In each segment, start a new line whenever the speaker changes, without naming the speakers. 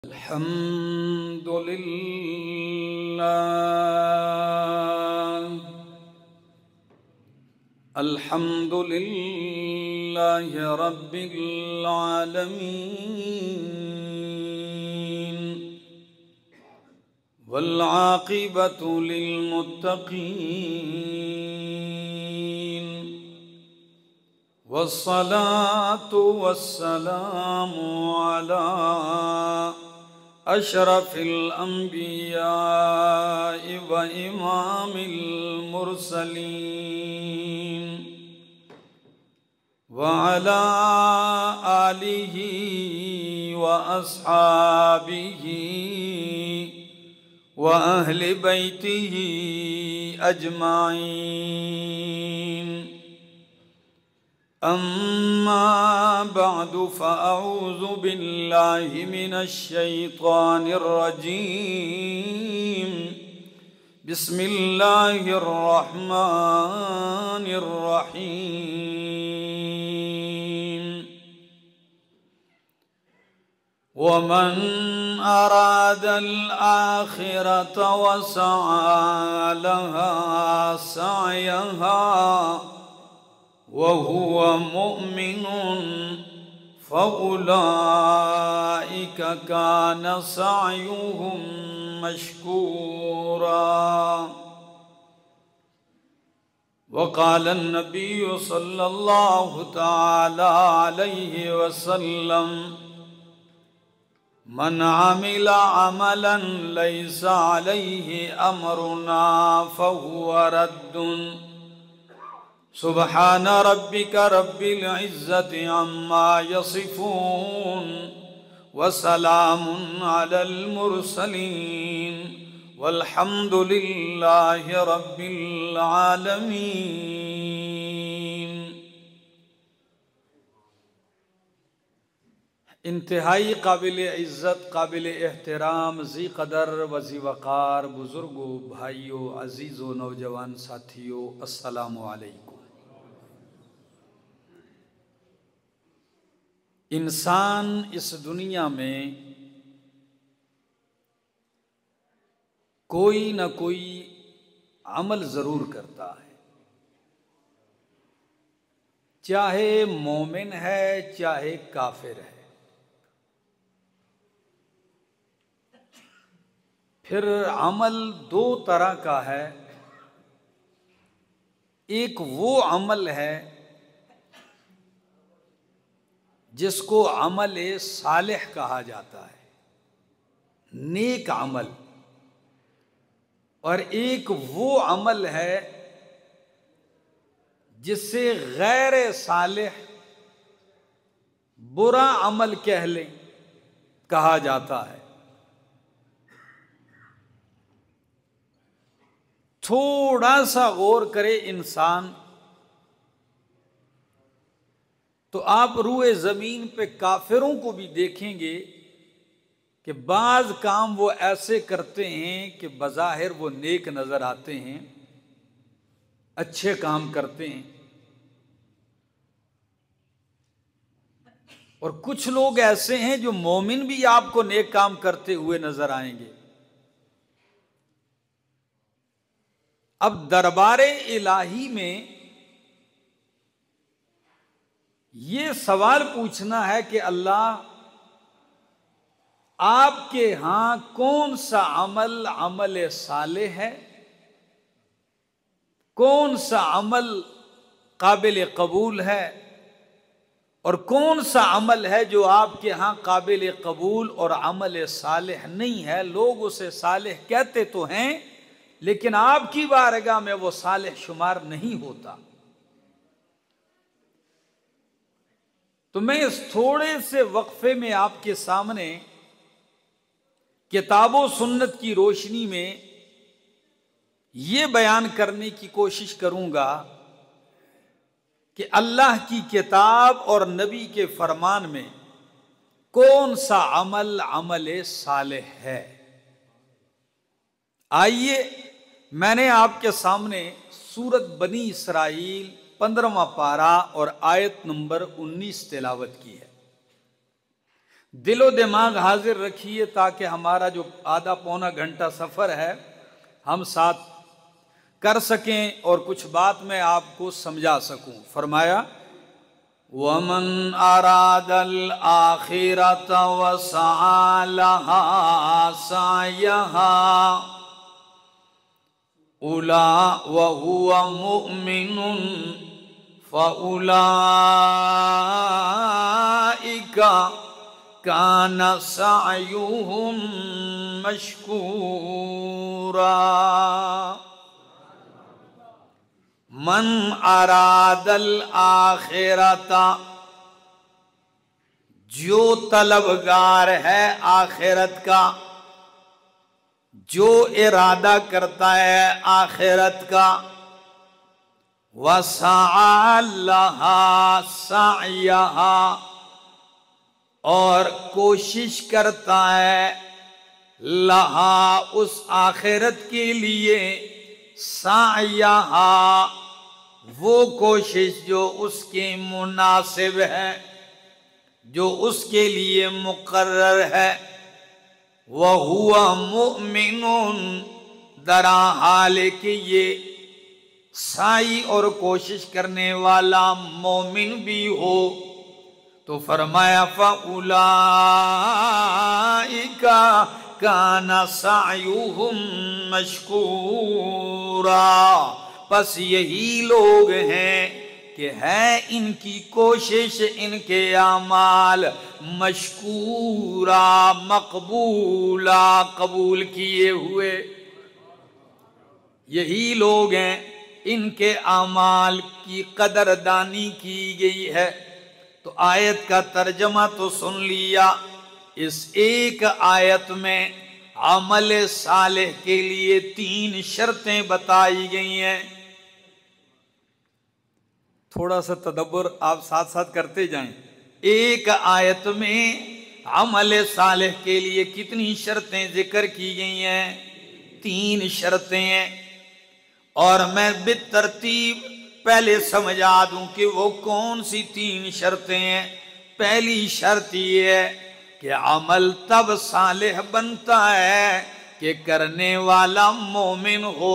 अल्हम्दुलिल्लाह रब्बिल आलमीन वल आक़िबतु लिल मुत्तक़ीन वस्सलातु वस्सलामु अला अशरफिल अंबियाइ व इमामिल मुरसलीन व अला आलिहि व अस्हाबिहि व अहलि बैतिहि अजमाइन। अम्मा बअदु फ़अऊज़ु बिल्लाहि मिनश शैतानिर रजीम। बिस्मिल्लाहिर रहमानिर रहीम। वमन अरादल आखिरत वसअ लहा सअयहा वहुवा मुमिनुन फ़उलाइका कान सअयुहुम मशकूरा। वक़ाल नबिय्यु सल्लल्लाहु तआला अलैहि वसल्लम मन आमिला अमलन लैसा अलैहि अमरुना फ़हुवा रद्दुन। सुब्हान रब्बिका रब्बिल इज़्ज़ति अम्मा यसिफून व सलामुन अलल मुरसलीन वल्हम्दुलिल्लाहि रब्बिल आलमीन। इंतहाई काबिल इज़्ज़त, काबिल एहतराम, ज़ी क़दर व ज़ी वक़ार बुज़ुर्गों, भाइयों, अज़ीज़ों, नौजवान साथियों, अस्सलामु अलैकुम। इंसान इस दुनिया में कोई न कोई अमल ज़रूर करता है, चाहे मोमिन है चाहे काफिर है। फिर अमल दो तरह का है। एक वो अमल है जिसको अमल सालिह कहा जाता है, नेक अमल, और एक वो अमल है जिससे गैर सालिह, बुरा अमल कह लें, कहा जाता है। थोड़ा सा गौर करे इंसान तो आप रूए ज़मीन पे काफिरों को भी देखेंगे कि बाज़ काम वो ऐसे करते हैं कि बज़ाहिर वो नेक नज़र आते हैं, अच्छे काम करते हैं, और कुछ लोग ऐसे हैं जो मोमिन भी आपको नेक काम करते हुए नजर आएंगे। अब दरबारे इलाही में ये सवाल पूछना है कि अल्लाह, आपके यहां कौन सा अमल अमल साले है, कौन सा अमल काबिल कबूल है, और कौन सा अमल है जो आपके यहां काबिल कबूल और अमल सालेह नहीं है। लोग उसे सालेह कहते तो हैं लेकिन आपकी बारगाह में वो सालेह शुमार नहीं होता। तो मैं इस थोड़े से वक्फे में आपके सामने किताबो सुन्नत की रोशनी में ये बयान करने की कोशिश करूंगा कि अल्लाह की किताब और नबी के फरमान में कौन सा अमल अमल सालेह है। आइए मैंने आपके सामने सूरत बनी इसराइल 15वां पारा और आयत नंबर 19 तिलावत की है। दिलो दिमाग हाजिर रखिए ताकि हमारा जो आधा पौना घंटा सफ़र है हम साथ कर सकें और कुछ बात मैं आपको समझा सकूं। फरमाया वमन अरादल आखिरत व सअलहा सायहा उला व हुवा मुमिनुन फउलाइका काना सअयुहुम मशकूरा। मन अरादल आखिरता, जो तलबगार है आखिरत का, जो इरादा करता है आखिरत का, वसअलहा सअयहा, और कोशिश करता है लहा उस आखिरत के लिए, सअयहा वो कोशिश जो उसके मुनासिब है, जो उसके लिए मुकर्रर है। वह हुआ मुमिनुन, दरा हाल कि ये साई और कोशिश करने वाला मोमिन भी हो। तो फरमाया फउलाइका काना सअयुहुम मशकूरा, बस यही लोग हैं कि है इनकी कोशिश, इनके आमाल मशकूरा, मकबूला, कबूल किए हुए। यही लोग हैं इनके आमाल की कदरदानी की गई है। तो आयत का तर्जमा तो सुन लिया। इस एक आयत में अमल सालेह के लिए 3 शर्तें बताई गई हैं। थोड़ा सा तदब्बर आप साथ साथ करते जाएं। एक आयत में अमल सालेह के लिए कितनी शर्तें जिक्र की गई हैं? 3 शर्तें हैं। और मैं बितरतीब पहले समझा दूं कि वो कौन सी 3 शर्तें हैं। पहली शर्त ये है कि अमल तब सालेह बनता है कि करने वाला मोमिन हो।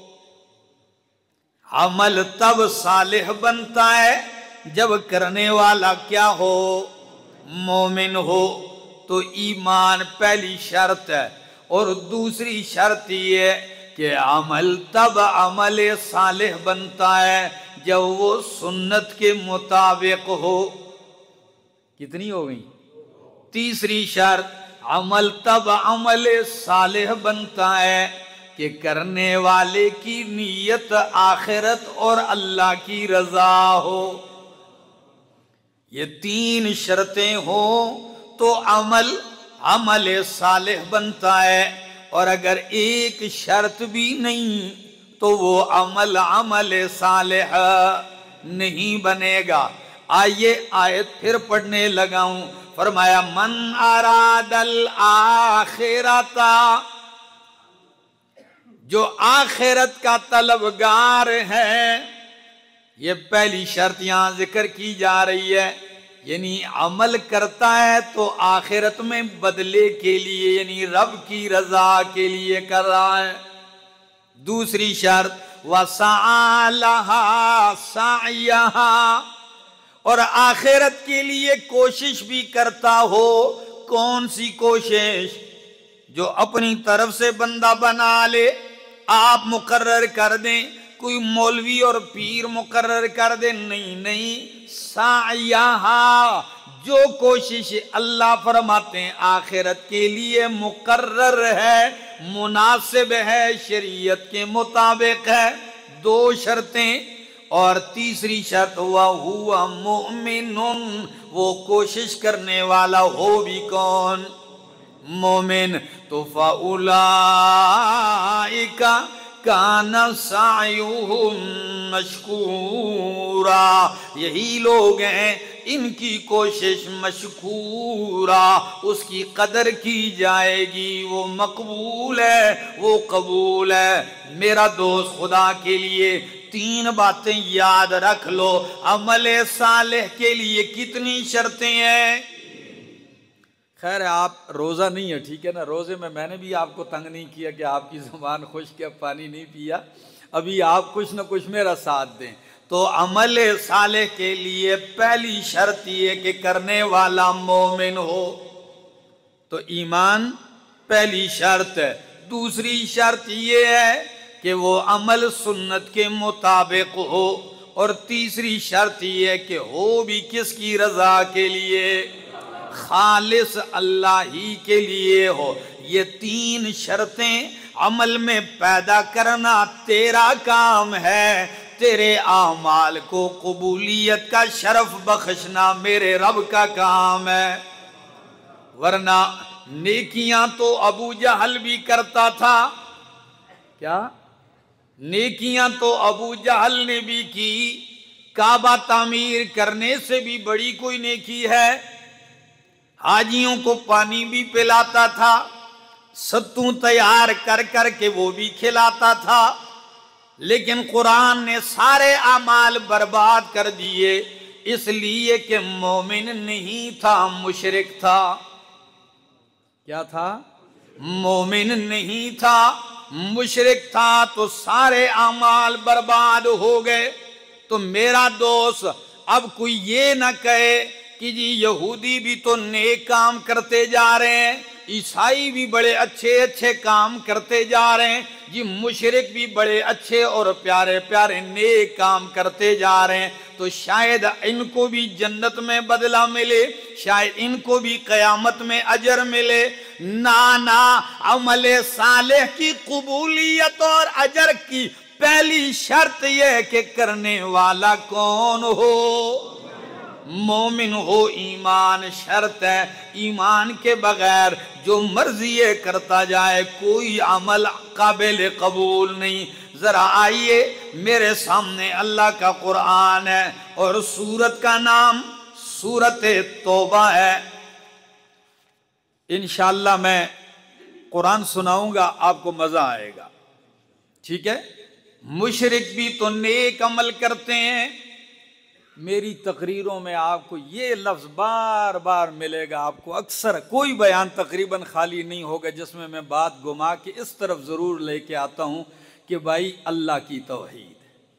अमल तब सालेह बनता है जब करने वाला क्या हो? मोमिन हो। तो ईमान पहली शर्त है। और दूसरी शर्त ये है कि अमल तब अमल सालेह बनता है जब वो सुन्नत के मुताबिक हो। कितनी हो गई? तीसरी शर्त, अमल तब अमल सालेह बनता है कि करने वाले की नीयत आखिरत और अल्लाह की रजा हो। ये 3 शर्तें हो तो अमल अमल सालेह बनता है। और अगर एक शर्त भी नहीं तो वो अमल अमल सालेह नहीं बनेगा। आइए आयत फिर पढ़ने लगाऊं। फरमाया मन अरादल आखिरता, जो आखिरत का तलबगार है। ये पहली शर्त यहां जिक्र की जा रही है, यानी अमल करता है तो आखिरत में बदले के लिए, यानी रब की रजा के लिए कर रहा है। दूसरी शर्त वसअलहा सअयहा, और आखिरत के लिए कोशिश भी करता हो। कौन सी कोशिश? जो अपनी तरफ से बंदा बना ले, आप मुकर्रर कर दें, कोई मौलवी और पीर मुकर्रर कर दे, नहीं नहीं। सायहा, जो कोशिश अल्लाह फरमाते हैं आखिरत के लिए मुकर्रर है, मुनासिब है, शरीयत के मुताबिक है। 2 शर्तें। और तीसरी शर्त हुआ हुआ मुमिनुन, वो कोशिश करने वाला हो भी कौन? मोमिन। तो फउलाइका काना सायुहुम मशकूरा, यही लोग हैं इनकी कोशिश मशकूरा, उसकी कदर की जाएगी, वो मकबूल है, वो कबूल है। मेरा दोस्त खुदा के लिए 3 बातें याद रख लो। अमल सालेह के लिए कितनी शर्तें हैं? खैर आप रोज़ा नहीं है, ठीक है ना। रोज़े में मैंने भी आपको तंग नहीं किया कि आपकी ज़ुबान खुश्क है, पानी नहीं पिया। अभी आप कुछ न कुछ मेरा साथ दें। तो अमल साले के लिए पहली शर्त ये कि करने वाला मोमिन हो, तो ईमान पहली शर्त है। दूसरी शर्त ये है कि वो अमल सुन्नत के मुताबिक हो, और तीसरी शर्त ये है कि हो भी किसकी रजा के लिए, खालिस अल्लाह ही के लिए हो। ये तीन शर्तें अमल में पैदा करना तेरा काम है। तेरे आमाल को कबूलियत का शरफ बख्शना मेरे रब का काम है। वरना नेकियां तो अबू जहल भी करता था। क्या नेकियां तो अबू जहल ने भी की। काबा तामीर करने से भी बड़ी कोई नेकी है। हाजियों को पानी भी पिलाता था, सत्तू तैयार कर कर के वो भी खिलाता था। लेकिन कुरान ने सारे अमाल बर्बाद कर दिए, इसलिए कि मोमिन नहीं था, मुशरिक था। क्या था? मोमिन नहीं था, मुशरिक था, तो सारे अमाल बर्बाद हो गए। तो मेरा दोस्त अब कोई ये ना कहे कि जी यहूदी भी तो नेक काम करते जा रहे हैं, ईसाई भी बड़े अच्छे अच्छे काम करते जा रहे हैं, जी मुशरिक भी बड़े अच्छे और प्यारे प्यारे नेक काम करते जा रहे हैं, तो शायद इनको भी जन्नत में बदला मिले, शायद इनको भी कयामत में अजर मिले। ना ना, अमल सालेह की कबूलियत और अजर की पहली शर्त यह है कि करने वाला कौन हो, मोमिन हो। ईमान शर्त है। ईमान के बगैर जो मर्जी ये करता जाए कोई अमल काबिल कबूल नहीं। जरा आइए, मेरे सामने अल्लाह का कुरान है और सूरत का नाम सूरत तौबा है। इंशाअल्लाह मैं कुरान सुनाऊंगा, आपको मजा आएगा, ठीक है। मुशरिक भी तो नेक अमल करते हैं। मेरी तकरीरों में आपको ये लफ्ज़ बार बार मिलेगा। आपको अक्सर कोई बयान तकरीबन खाली नहीं होगा जिसमें मैं बात घुमा के इस तरफ ज़रूर लेके आता हूँ कि भाई अल्लाह की तौहीद,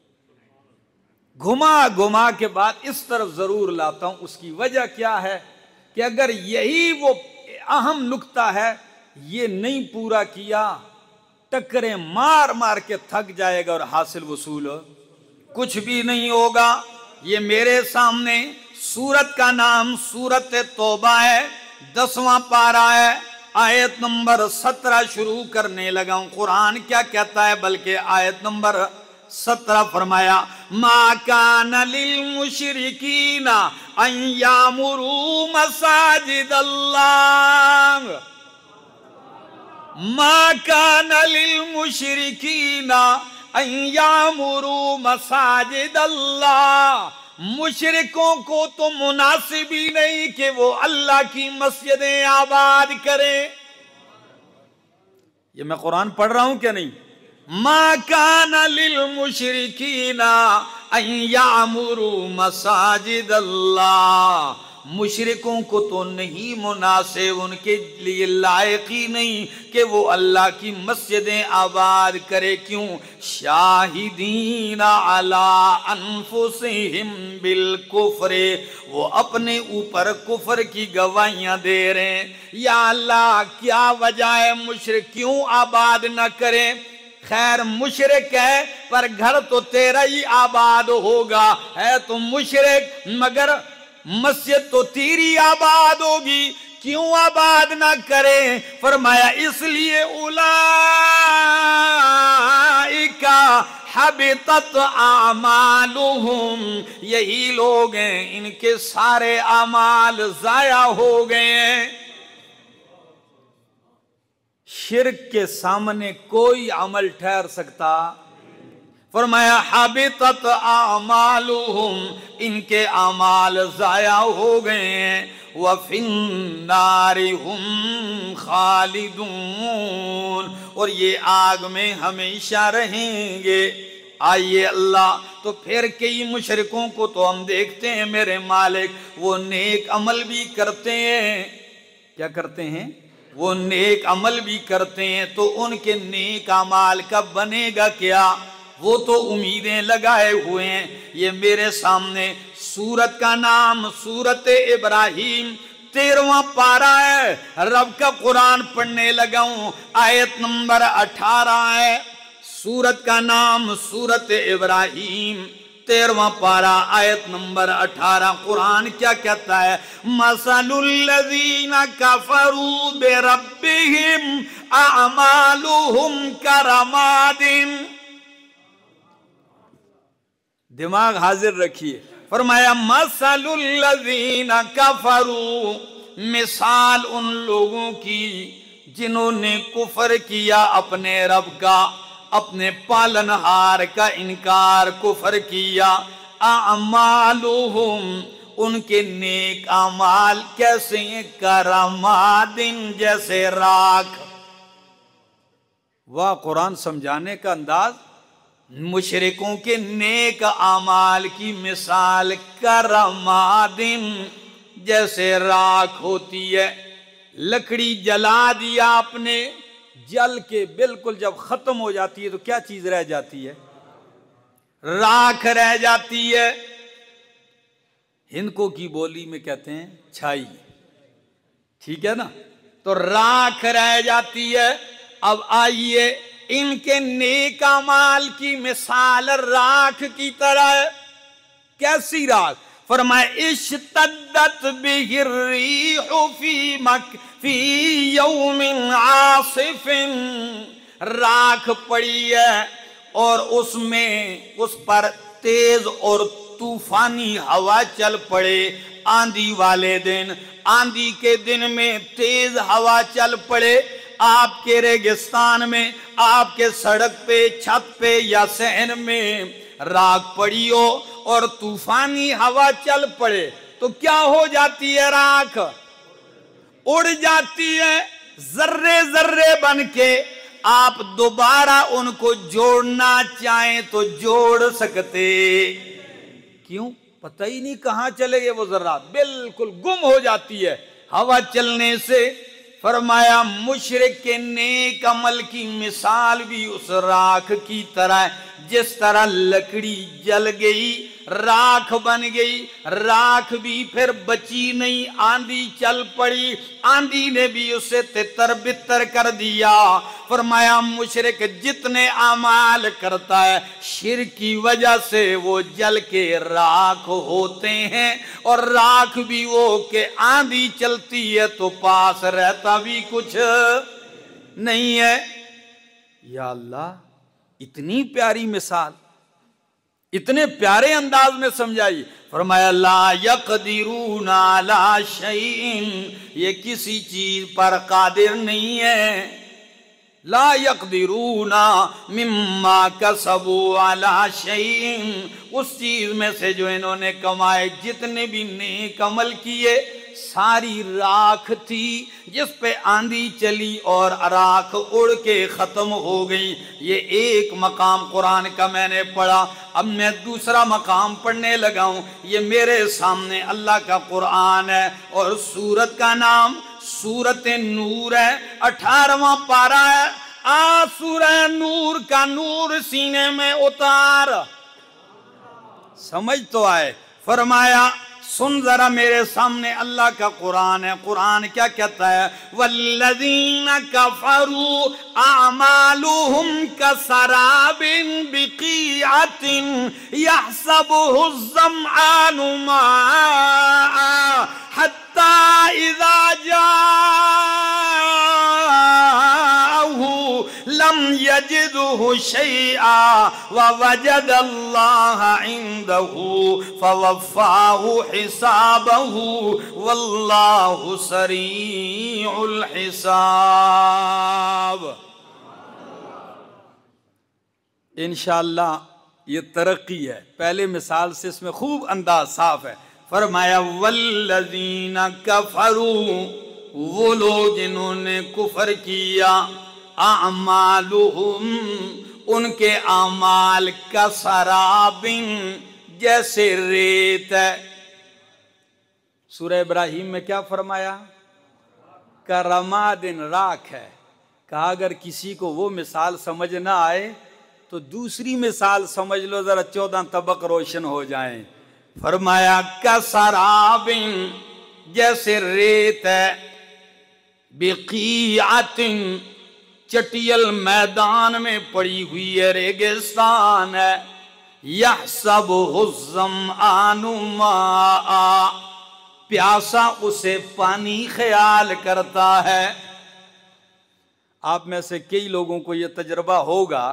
घुमा घुमा के बाद इस तरफ ज़रूर लाता हूँ। उसकी वजह क्या है कि अगर यही वो अहम नुक्ता है, ये नहीं पूरा किया, टक्करें मार मार के थक जाएगा और हासिल वसूल कुछ भी नहीं होगा। ये मेरे सामने सूरत का नाम सूरत तौबा है, 10वां पारा है, आयत नंबर 17 शुरू करने लगा हूं। कुरान क्या कहता है, बल्कि आयत नंबर 17 फरमाया, मा कान लिल मुशरिकीना अन यामुरू मसाजिद अल्लाह, मा कान लिल मुशरिकीना अन यामुरू मसाजिद अल्लाह। मुशरिकों को तो मुनासिब ही नहीं कि वो अल्लाह की मस्जिदें आबाद करें। ये मैं कुरान पढ़ रहा हूं क्या नहीं? मा काना लिल मुशरिकीना अन यामुरू मसाजिद अल्लाह। मुशरिकों को तो नहीं मुनासिब, उनके लिए लायक ही नहीं कि वो अल्लाह की मस्जिदें आबाद करे। क्यों? शाहिदीना अला अनफुसिहिम बिल कुफ्रे, वो अपने ऊपर कुफ्र की गवाहियां दे रहे हैं। या अल्लाह, क्या वजह है मुशरिक क्यों आबाद न करें? खैर मुशरिक है पर घर तो तेरा ही आबाद होगा, है तो मुशरिक मगर मस्जिद तो तेरी आबाद होगी, क्यों आबाद ना करें? फरमाया इसलिए उलाइका हबितत आमालुहुम, यही लोग हैं इनके सारे अमाल जाया हो गए हैं। शिर्क के सामने कोई अमल ठहर सकता? फरमाया हाबितत आमालुहुम, इनके अमाल जाया हो गए हैं। व फिन्नारि हुम खालिदून, और ये आग में हमेशा रहेंगे। आइए अल्लाह, तो फिर कई मुशरिकों को तो हम देखते हैं मेरे मालिक, वो नेक अमल भी करते हैं, क्या करते हैं, वो नेक अमल भी करते हैं, तो उनके नेक अमाल का बनेगा क्या, वो तो उम्मीदें लगाए हुए हैं। ये मेरे सामने सूरत का नाम सूरत इब्राहिम 13वां पारा है, रब का कुरान पढ़ने लगा हूं, आयत नंबर 18 है। सूरत का नाम सूरत इब्राहिम 13वां पारा आयत नंबर 18। कुरान क्या कहता है, मसलुल्लज़ीना कफरू बिरब्बिहिम अअमालुहुम करमादिन। दिमाग हाजिर रखिए। फरमाया मसलुल्लज़ीना कफरू, मिसाल उन लोगों की जिन्होंने कुफर किया अपने रब का, अपने पालनहार का इनकार, कुफर किया। अमालुहुम, उनके नेक अमाल कैसे हैं, करमादिन, जैसे राख। वाह, कुरान समझाने का अंदाज। मुशरिकों के नेक अमाल की मिसाल करमादिन, जैसे राख होती है। लकड़ी जला दिया आपने, जल के बिल्कुल जब खत्म हो जाती है तो क्या चीज रह जाती है, राख रह जाती है। हिंदको की बोली में कहते हैं छाई, ठीक है ना, तो राख रह जाती है। अब आइए, इनके नेक अमाल की मिसाल राख की तरह है। कैसी राख, फरमाए इश्तद्दत बिहिर्रीहु फी यौमिन आसिफिन, राख पड़ी है और उसमें उस पर तेज और तूफानी हवा चल पड़े। आंधी वाले दिन, आंधी के दिन में तेज हवा चल पड़े, आपके रेगिस्तान में, आपके सड़क पे, छत पे या सहन में राख पड़ी हो और तूफानी हवा चल पड़े तो क्या हो जाती है, राख उड़ जाती है, जर्रे जर्रे बन के। आप दोबारा उनको जोड़ना चाहें तो जोड़ सकते, क्यों, पता ही नहीं कहां चले गए वो जर्रा, बिल्कुल गुम हो जाती है हवा चलने से। फरमाया मुशरिक के नेक अमल की मिसाल भी उस राख की तरह, जिस तरह लकड़ी जल गई, राख बन गई, राख भी फिर बची नहीं, आंधी चल पड़ी, आंधी ने भी उसे तितर बितर कर दिया। फरमाया मुशरिक जितने अमाल करता है, शिर्क की वजह से वो जल के राख होते हैं, और राख भी वो के आंधी चलती है तो पास रहता भी कुछ नहीं है। या अल्लाह, इतनी प्यारी मिसाल, इतने प्यारे अंदाज में समझाई। फरमाया ला यक़दिरूना अला शैइन, ये किसी चीज पर कादिर नहीं है। ला यक़दिरूना मिम्मा कसबू अला शैइन, उस चीज में से जो इन्होंने कमाए, जितने भी नेक अमल किए, सारी राख थी जिस पे आंधी चली और राख उड़ के खत्म हो गई। ये एक मकाम कुरान का मैंने पढ़ा, अब मैं दूसरा मकाम पढ़ने लगा हूं। ये मेरे सामने अल्लाह का कुरान है और सूरत का नाम सूरत नूर है, 18वां पारा है। आ सूरह नूर का नूर सीने में उतार, समझ तो आए। फरमाया सुन जरा, मेरे सामने अल्लाह का कुरान है। कुरान क्या कहता है, वल्लज़ीना कफरू अमालुहुम कसराबिन बिक़ीअतिन यहसबुहु ज़मआनु माआ हत्ता इज़ा जाअहु लम यजिदहु शैआ व वजदल्लाह इंदहु फवफ़ाहु हिसाबहु वल्लाहु सरीउल हिसाब। इंशाअल्लाह ये तरक्की है, पहले मिसाल से इसमें खूब अंदाज साफ है। फरमाया वल्लज़ीना कफरू, वो लोग जिन्होंने कुफर किया, अमालुहुम, उनके अमाल का सराबिन, जैसे रेत है। सूरह इब्राहिम में क्या फरमाया, का रमादिन राख है। कहा अगर किसी को वो मिसाल समझ ना आए तो दूसरी मिसाल समझ लो, जरा 14 तबक रोशन हो जाएं। फरमाया का सराबिन, जैसे रेत है, बिकीआतिन, चटियल मैदान में पड़ी हुई है, रेगिस्तान है, यह सब हुज़्ज़म आनुमा, प्यासा उसे पानी ख्याल करता है। आप में से कई लोगों को यह तजर्बा होगा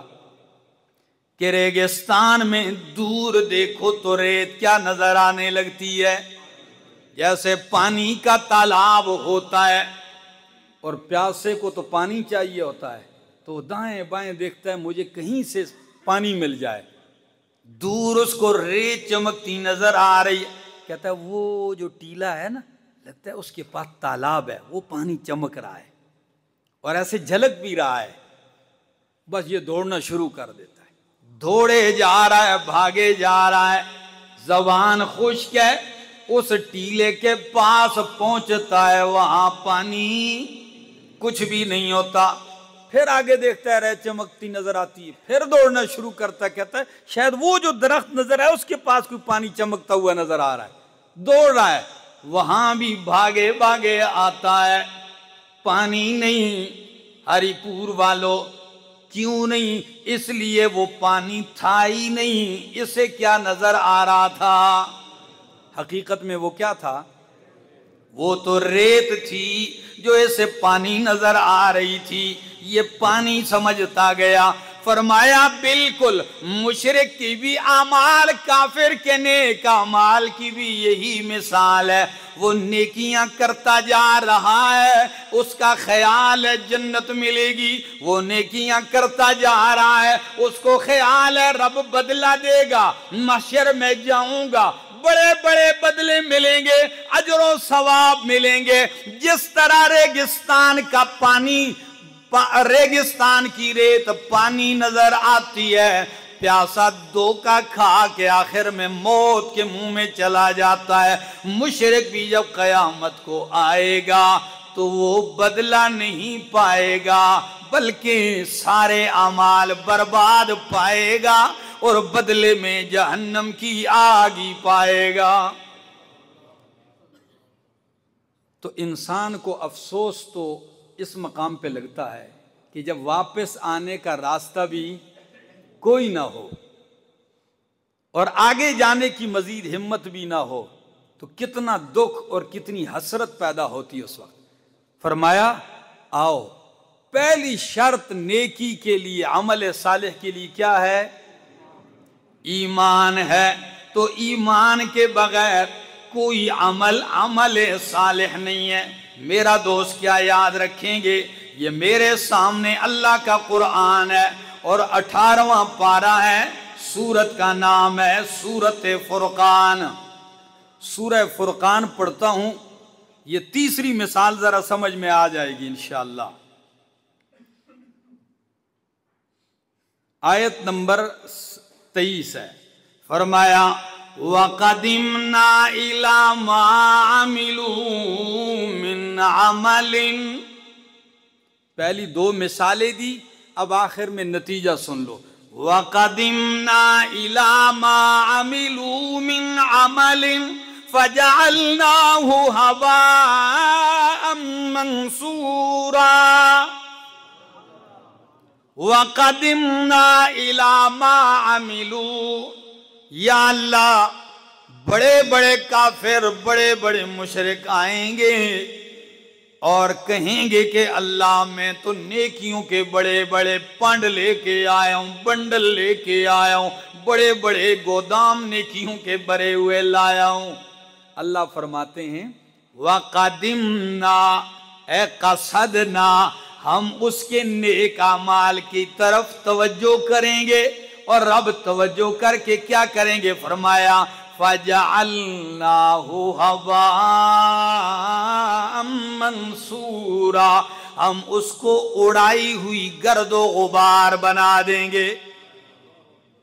कि रेगिस्तान में दूर देखो तो रेत क्या नजर आने लगती है, जैसे पानी का तालाब होता है, और प्यासे को तो पानी चाहिए होता है, तो दाएं बाएं देखता है मुझे कहीं से पानी मिल जाए। दूर उसको रेत चमकती नजर आ रही है, कहता है वो जो टीला है ना, लगता है उसके पास तालाब है, वो पानी चमक रहा है और ऐसे झलक भी रहा है। बस ये दौड़ना शुरू कर देता है, दौड़े जा रहा है, भागे जा रहा है, जबान खुश्क है, उस टीले के पास पहुंचता है, वहां पानी कुछ भी नहीं होता। फिर आगे देखता है, रेत चमकती नजर आती है, फिर दौड़ना शुरू करता है, कहता है शायद वो जो दरख्त नजर है उसके पास कोई पानी चमकता हुआ नजर आ रहा है। दौड़ रहा है, वहां भी भागे भागे आता है, पानी नहीं। हरिपुर वालों, क्यों नहीं? इसलिए वो पानी था ही नहीं। इसे क्या नजर आ रहा था? हकीकत में वो क्या था? वो तो रेत थी जो ऐसे पानी नजर आ रही थी। ये पानी समझता गया। फरमाया बिल्कुल मुशरिक की भी आमाल, काफिर के नेक आमाल की भी यही मिसाल है। वो नेकियां करता जा रहा है, उसका ख्याल है जन्नत मिलेगी। वो नेकियां करता जा रहा है, उसको ख्याल है रब बदला देगा, महशर में जाऊंगा, बड़े बड़े बदले मिलेंगे, अजर सवाब मिलेंगे। जिस तरह रेगिस्तान का पानी, रेगिस्तान की रेत पानी नजर आती है, प्यासा धोखा खा के आखिर में मौत के मुंह में चला जाता है। मुशरिक भी जब कयामत को आएगा तो वो बदला नहीं पाएगा, बल्कि सारे अमाल बर्बाद पाएगा और बदले में जहन्नम की आग ही पाएगा। तो इंसान को अफसोस तो इस मकाम पे लगता है कि जब वापस आने का रास्ता भी कोई ना हो और आगे जाने की मजीद हिम्मत भी ना हो, तो कितना दुख और कितनी हसरत पैदा होती है उस वक्त। फरमाया आओ, पहली शर्त नेकी के लिए, अमल सालिह के लिए क्या है? ईमान है। तो ईमान के बगैर कोई अमल सालिह नहीं है। मेरा दोस्त क्या याद रखेंगे, ये मेरे सामने अल्लाह का कुरान है और 18वां पारा है, सूरत का नाम है सूरत फुरकान। सूरह फुरकान पढ़ता हूं, ये तीसरी मिसाल जरा समझ में आ जाएगी इंशाअल्लाह। आयत नंबर 23 है। फरमाया वक़दिमना इला मा अमिलू मिन अमलिन। पहली दो मिसालें दी, अब आखिर में नतीजा सुन लो। वक़दिमना इला मा अमिलू मिन अमलिन फजअलनाहु हबाअम मंसूरा। वक़दिमना इला मा अमिलू, या अल्लाह बड़े बड़े काफिर, बड़े बड़े मुशरिक आएंगे और कहेंगे कि अल्लाह मैं तो नेकियों के बड़े बड़े पंड लेके आया हूं, बंडल लेके आया हूं, बड़े बड़े गोदाम नेकियों के भरे हुए लाया हूं। अल्लाह फरमाते हैं वक़दिमना ए कसदना, हम उसके नेक अमाल की तरफ तवज्जो करेंगे। और रब तवज्जो करके क्या करेंगे? फरमाया फजअलनाहु हबाअम मंसूरा, हम उसको उड़ाई हुई गर्दो गुबार बना देंगे।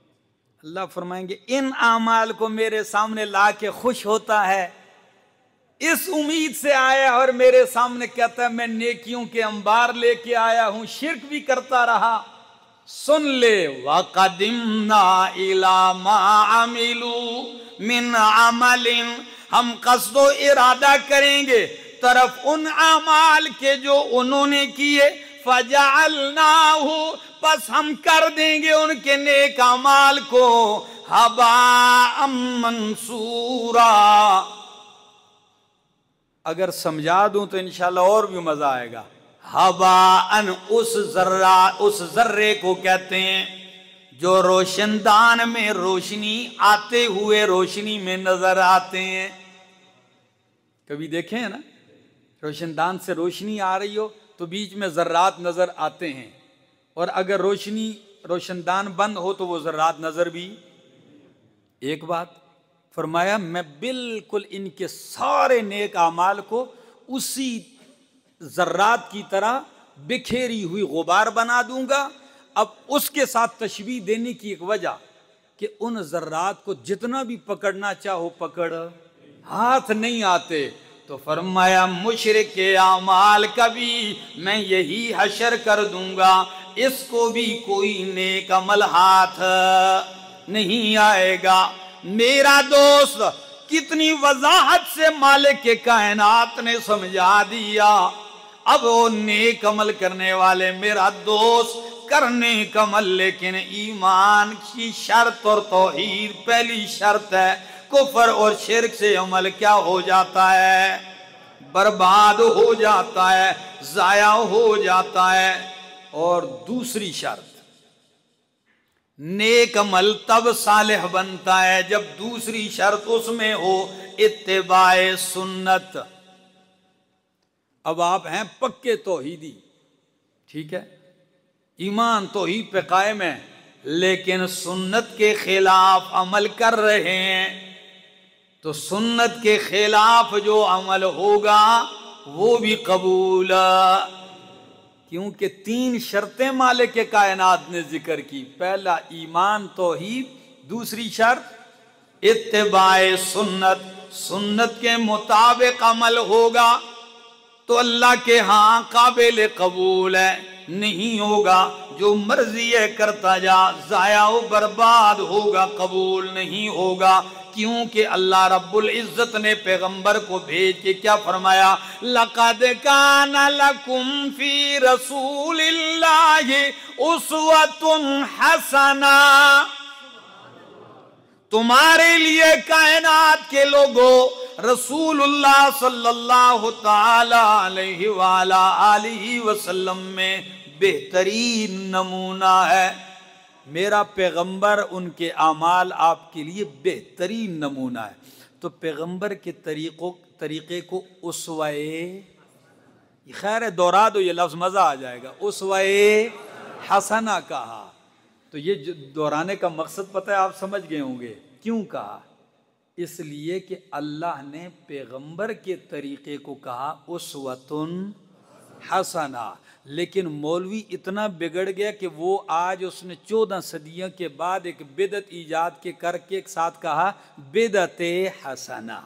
अल्लाह फरमाएंगे इन आमाल को मेरे सामने ला के खुश होता है, इस उम्मीद से आया और मेरे सामने कहता है मैं नेकियों के अंबार लेके आया हूं, शिर्क भी करता रहा। सुन ले, वक़दिमना इला मा अमिलू मिन अमलिन, हम कस्दो इरादा करेंगे तरफ उन अमाल के जो उन्होंने किए, फजअलनाहु, बस हम कर देंगे उनके नेक अमाल को हबाअम मंसूरा। अगर समझा दूं तो इंशाल्लाह और भी मजा आएगा। हबाअन उस जर्रे को कहते हैं जो रोशनदान में रोशनी आते हुए रोशनी में नजर आते हैं। कभी देखे हैं ना, रोशनदान से रोशनी आ रही हो तो बीच में जर्रात नजर आते हैं, और अगर रोशनदान बंद हो तो वो जर्रात नजर भी। एक बात फरमाया, मैं बिल्कुल इनके सारे नेक आमाल को उसी जर्रात की तरह बिखेरी हुई गुबार बना दूंगा। अब उसके साथ तशबीह देने की एक वजह कि उन जर्रात को जितना भी पकड़ना चाहो पकड़ हाथ नहीं आते, तो फरमाया मुशरिक के आमाल का भी मैं यही हशर कर दूंगा, इसको भी कोई नेक अमल हाथ नहीं आएगा। मेरा दोस्त कितनी वजाहत से मालिक के कायनात ने समझा दिया। अब वो नेक अमल करने वाले मेरा दोस्त करने कमल, लेकिन ईमान की शर्त और तौहीद पहली शर्त है। कुफर और शिर्क से अमल क्या हो जाता है? बर्बाद हो जाता है, जाया हो जाता है। और दूसरी शर्त, नेक अमल तब सालेह बनता है जब दूसरी शर्त उसमें हो इत्तिबाए सुन्नत। अब आप हैं पक्के तौहीदी, ठीक है, ईमान तौहीद पे कायम है, लेकिन सुन्नत के खिलाफ अमल कर रहे हैं, तो सुन्नत के खिलाफ जो अमल होगा वो भी कबूल, क्योंकि 3 शर्तें मालिक के कायनात ने जिक्र की। पहला ईमान तौहीद, दूसरी शर्त इत्तिबाए सुन्नत, सुन्नत के मुताबिक अमल होगा तो अल्लाह के यहाँ काबिल कबूल है, नहीं होगा जो मर्जी है करता जा, जाया बर्बाद होगा, कबूल नहीं होगा। क्योंकि अल्लाह रब्बुल इज्जत ने पैगंबर को भेज के क्या फरमाया? लक़द काना लकुम फी रसूलिल्लाहि उस्वतुन हसना, तुम्हारे लिए कायनात के लोगों रसूलुल्लाह सल्लल्लाहु ताला अलैहि वाला आलिहि वसल्लम में बेहतरीन नमूना है। मेरा पैगंबर, उनके आमाल आपके लिए बेहतरीन नमूना है। तो पैगंबर के तरीके को उसवाए, खैर है दोहरा दो ये लफ्ज मजा आ जाएगा, उसवाए हसना कहा। तो ये दोहराने का मकसद पता है, आप समझ गए होंगे क्यों कहा। इसलिए कि अल्लाह ने पैगंबर के तरीके को कहा उसवतुन हसना, लेकिन मौलवी इतना बिगड़ गया कि वो आज उसने 14 सदियों के बाद एक बिदत ईजाद के करके एक साथ कहा बिदते हसना।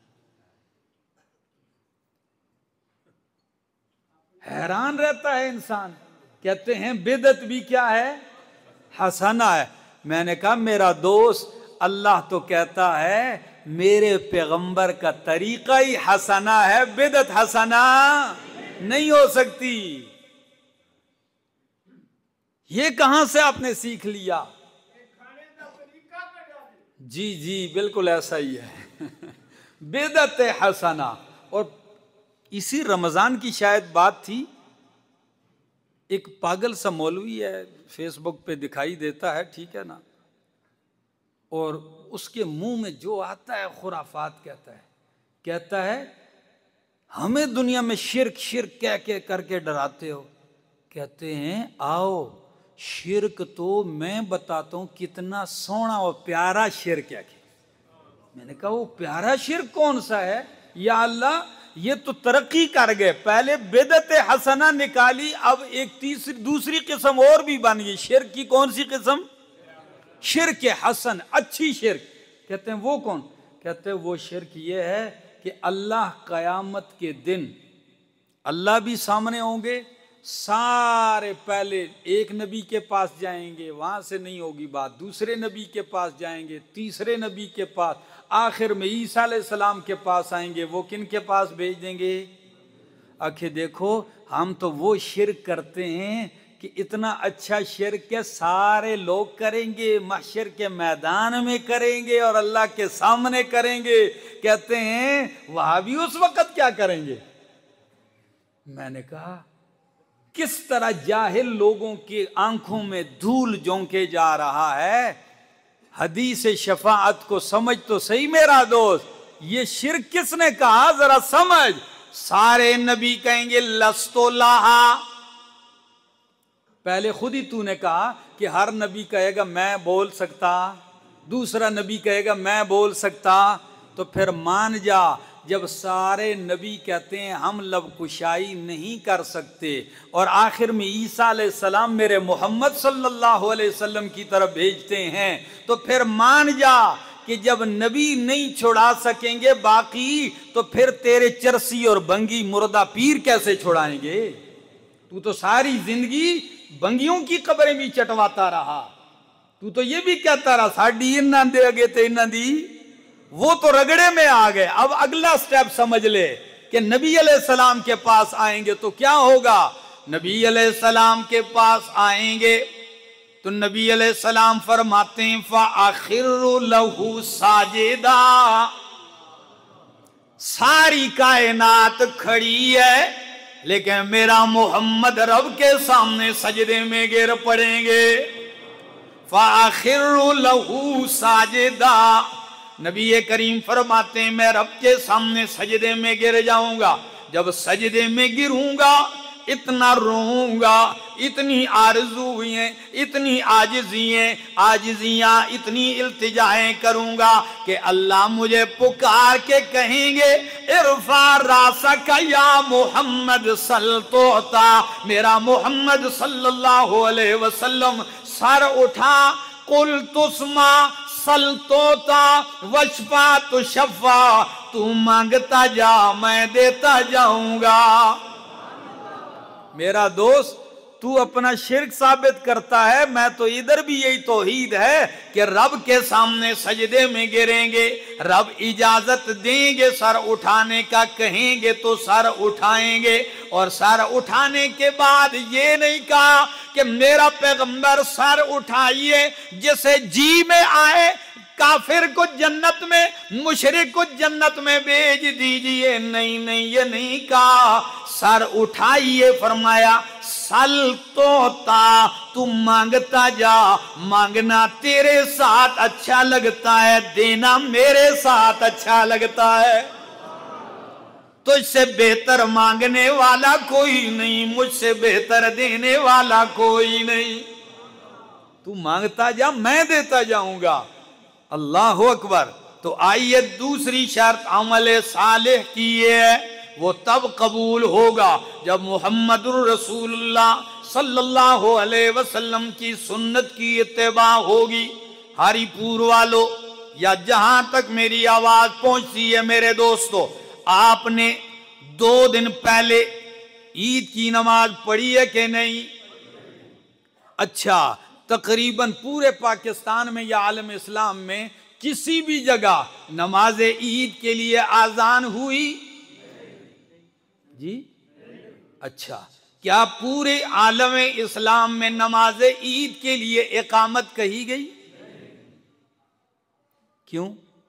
हैरान रहता है इंसान, कहते हैं बिदत भी क्या है? हसना है। मैंने कहा मेरा दोस्त, अल्लाह तो कहता है मेरे पैगंबर का तरीका ही हसना है, बिदत हसना नहीं हो सकती। ये कहां से आपने सीख लिया? जी जी बिल्कुल ऐसा ही है बिदत हसना। और इसी रमजान की शायद बात थी, एक पागल सा मौलवी है, फेसबुक पे दिखाई देता है, ठीक है ना, और उसके मुंह में जो आता है खुराफात कहता है हमें दुनिया में शिर्क शिर्क कह के करके डराते हो। कहते हैं आओ शिर्क तो मैं बताता हूं कितना सोना और प्यारा शिर्क है। मैंने कहा वो प्यारा शिर्क कौन सा है? या अल्लाह ये तो तरक्की कर गए, पहले बिदत हसना निकाली, अब एक दूसरी किस्म और भी बन गई शिर्क की। कौन सी किस्म? शिर्क हसन, अच्छी शिर्क। कहते हैं वो कौन? कहते हैं वो शिर्क ये है कि अल्लाह क़यामत के दिन, अल्लाह भी सामने होंगे, सारे पहले एक नबी के पास जाएंगे, वहां से नहीं होगी बात, दूसरे नबी के पास जाएंगे, तीसरे नबी के पास, आखिर में ईसा अलैहिस्सलाम के पास आएंगे। वो किन के पास भेज देंगे? आखिर देखो, हम तो वो शिर्क करते हैं कि इतना अच्छा शिर्क के सारे लोग करेंगे, महशर के मैदान में करेंगे और अल्लाह के सामने करेंगे। कहते हैं वहां भी उस वक्त क्या करेंगे? मैंने कहा किस तरह जाहिल लोगों की आंखों में धूल झोंके जा रहा है। हदीस शफाअत को समझ तो सही मेरा दोस्त, ये शिर्क किसने कहा जरा समझ। सारे नबी कहेंगे लस्तो लाहा, पहले खुद ही तूने कहा कि हर नबी कहेगा मैं बोल सकता, दूसरा नबी कहेगा मैं बोल सकता, तो फिर मान जा जब सारे नबी कहते हैं हम लब कुशाई नहीं कर सकते और आखिर में ईसा अलैहिस्सलाम मेरे मोहम्मद सल्लल्लाहु अलैहि वसल्लम की तरफ भेजते हैं, तो फिर मान जा कि जब नबी नहीं छुड़ा सकेंगे बाकी, तो फिर तेरे चरसी और बंगी मुर्दा पीर कैसे छुड़ाएंगे? तू तो सारी जिंदगी बंगियों की कब्रें भी चटवाता रहा, तू तो ये भी कहता रहा साड़ी इन्ना दे गए थे इन्ना दी, वो तो रगड़े में आ गए। अब अगला स्टेप समझ ले कि नबी अलैहिस्सलाम के पास आएंगे तो क्या होगा। नबी अलैहिस्सलाम के पास आएंगे तो नबी अलैहिस्सलाम फरमाते हैं फ़ाखिरु लहू साजिदा, सारी कायनात खड़ी है लेकिन मेरा मोहम्मद रब के सामने सजदे में गिर पड़ेंगे। फ़ाखिरु लहू साजिदा, नबी करीम फरमाते हैं मैं रब के सामने सजदे में गिर जाऊंगा। जब सजदे में गिरूंगा इतना रोऊंगा, इतनी आरज़ुएं, इतनी आजिजियां, इतनी इल्तिजाएं करूंगा कि अल्लाह मुझे पुकार के कहेंगे इरफा रासका या मोहम्मद सल्तोता, मेरा मोहम्मद सल्लल्लाहु अलैहि वसल्लम सर उठा, कुल तुस्मा सल्तोता वशफा तुशफा, तू मांगता जा मैं देता जाऊंगा। मेरा दोस्त तू अपना शिर्क साबित करता है, मैं तो इधर भी यही तौहीद है कि रब के सामने सजदे में गिरेंगे, रब इजाजत देंगे सर उठाने का, कहेंगे तो सर उठाएंगे और सर उठाने के बाद ये नहीं कहा कि मेरा पैगंबर सर उठाइए जिसे जी में आए, काफिर को जन्नत में, मुशरिक को जन्नत में भेज दीजिए, नहीं नहीं ये नहीं कहा, सर उठाइए फरमाया सल तोता, तू मांगता जा, मांगना तेरे साथ अच्छा लगता है, देना मेरे साथ अच्छा लगता है, तो इससे बेहतर मांगने वाला कोई नहीं, मुझसे बेहतर देने वाला कोई नहीं, तू मांगता जा मैं देता जाऊंगा। अल्लाह अकबर। तो आइए दूसरी शर्त अमल सालेह की है, वो तब कबूल होगा जब मुहम्मदुर रसूलुल्लाह सल्लल्लाहु अलैहि वसल्लम की सुन्नत की इत्तिबा होगी। हरिपुर वालों या जहां तक मेरी आवाज पहुंचती है मेरे दोस्तों, आपने 2 दिन पहले ईद की नमाज पढ़ी है कि नहीं? अच्छा, तकरीबन पूरे पाकिस्तान में या आलम इस्लाम में किसी भी जगह नमाज ईद के लिए आजान हुई जी? अच्छा, क्या पूरे आलम इस्लाम में नमाज ईद के लिए इकामत कही गई? क्यों?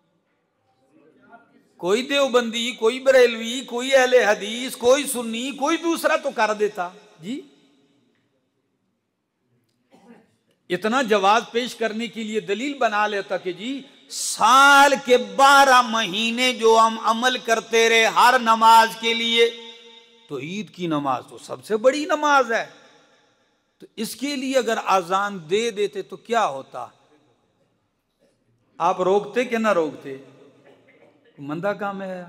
कोई देवबंदी, कोई बरेलवी, कोई अहले हदीस, कोई सुन्नी, कोई दूसरा तो कर देता जी। इतना जवाब पेश करने के लिए दलील बना लेता कि जी साल के 12 महीने जो हम अमल करते रहे हर नमाज के लिए, तो ईद की नमाज तो सबसे बड़ी नमाज है, तो इसके लिए अगर आजान दे देते तो क्या होता? आप रोकते कि ना रोकते? मंदा काम है।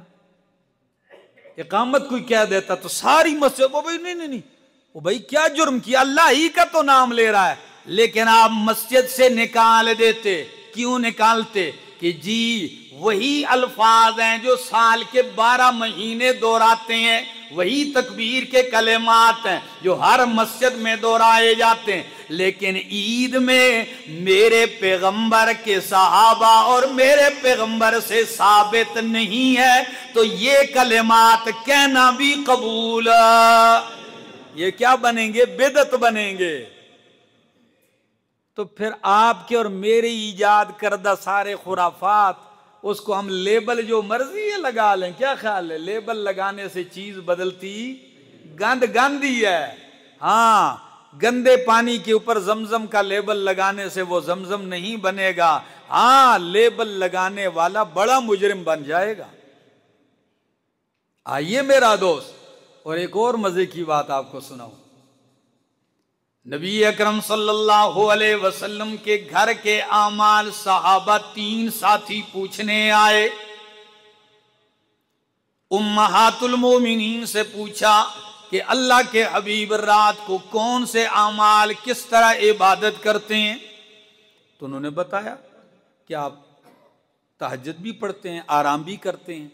इकामत कोई कह देता तो सारी मस्जिद, वो भाई नहीं नहीं नहीं, वो भाई क्या जुर्म किया, अल्लाह ही का तो नाम ले रहा है, लेकिन आप मस्जिद से निकाल देते। क्यों निकालते? कि जी वही अल्फाज हैं जो साल के 12 महीने दोहराते हैं, वही तकबीर के कलेमात हैं जो हर मस्जिद में दोहराए जाते हैं। लेकिन ईद में मेरे पैगंबर के सहाबा और मेरे पैगंबर से साबित नहीं है, तो ये कलेमात कहना भी कबूल, ये क्या बनेंगे? बिदअत बनेंगे। तो फिर आपके और मेरे ईजाद करदा सारे खुराफात, उसको हम लेबल जो मर्जी है लगा लें, क्या ख्याल है? लेबल लगाने से चीज बदलती गंद गंद ही है। हाँ, गंदे पानी के ऊपर जमजम का लेबल लगाने से वो जमजम नहीं बनेगा। हाँ, लेबल लगाने वाला बड़ा मुजरिम बन जाएगा। आइए मेरा दोस्त, और एक और मजे की बात आपको सुनाऊं। नबी अकरम सल्लल्लाहु अलैहि वसल्लम के घर के आमाल सहाबा 3 साथी पूछने आए। उम्महातुल मोमिनीन से पूछा कि अल्लाह के हबीब रात को कौन से आमाल किस तरह इबादत करते हैं? तो उन्होंने बताया कि आप तहज्जुद भी पढ़ते हैं, आराम भी करते हैं।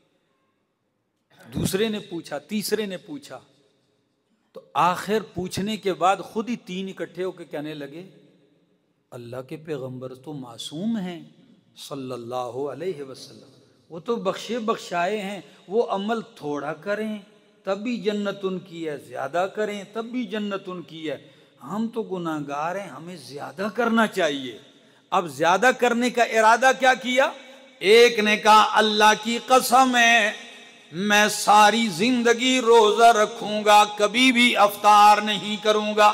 दूसरे ने पूछा, तीसरे ने पूछा, तो आखिर पूछने के बाद खुद ही 3 इकट्ठे होकर कहने लगे, अल्लाह के पैगंबर तो मासूम हैं सल्लल्लाहु अलैहि वसल्लम, वो तो बख्शे बख्शाए हैं, वो अमल थोड़ा करें तब भी जन्नत उनकी है, ज्यादा करें तब भी जन्नत उनकी है। हम तो गुनाहगार हैं, हमें ज्यादा करना चाहिए। अब ज्यादा करने का इरादा क्या किया? एक ने कहा, अल्लाह की कसम है मैं सारी जिंदगी रोजा रखूंगा, कभी भी अफ्तार नहीं करूंगा,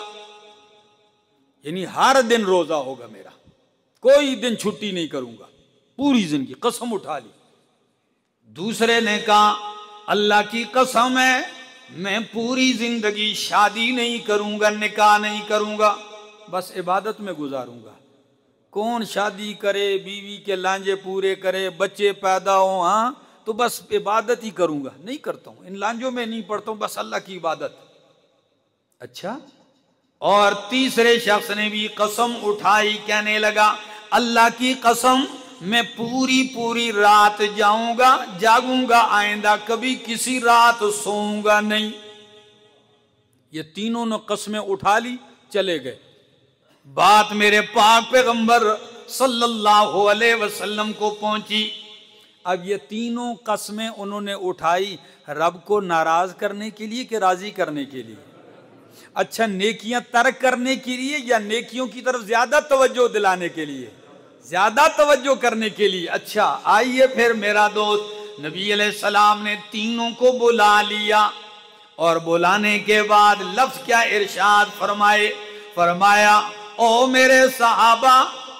यानी हर दिन रोजा होगा मेरा, कोई दिन छुट्टी नहीं करूंगा, पूरी जिंदगी, कसम उठा ली। दूसरे ने कहा, अल्लाह की कसम है मैं पूरी जिंदगी शादी नहीं करूंगा, निकाह नहीं करूंगा, बस इबादत में गुजारूंगा। कौन शादी करे, बीवी के लांजे पूरे करे, बच्चे पैदा हो, हाँ तो बस इबादत ही करूंगा, नहीं करता हूं, इन लांजों में नहीं पढ़ता हूं, बस अल्लाह की इबादत। अच्छा, और तीसरे शख्स ने भी कसम उठाई, कहने लगा, अल्लाह की कसम मैं पूरी पूरी रात जागूंगा, आइंदा कभी किसी रात सोऊंगा नहीं। ये तीनों ने कसमें उठा ली, चले गए। बात मेरे पाक पैगंबर सल्लल्लाहु अलैहि वसल्लम को पहुंची। अब ये तीनों कसमें उन्होंने उठाई रब को नाराज करने के लिए कि राजी करने के लिए? अच्छा, नेकियां तर्क करने के लिए या नेकियों की तरफ ज्यादा तवज्जो दिलाने के लिए? ज्यादा तवज्जो करने के लिए। अच्छा, आइए फिर मेरा दोस्त, नबी अलैहिस्सलाम ने तीनों को बुला लिया और बुलाने के बाद लफ्ज क्या इरशाद फरमाया, ओ मेरे सहाबा,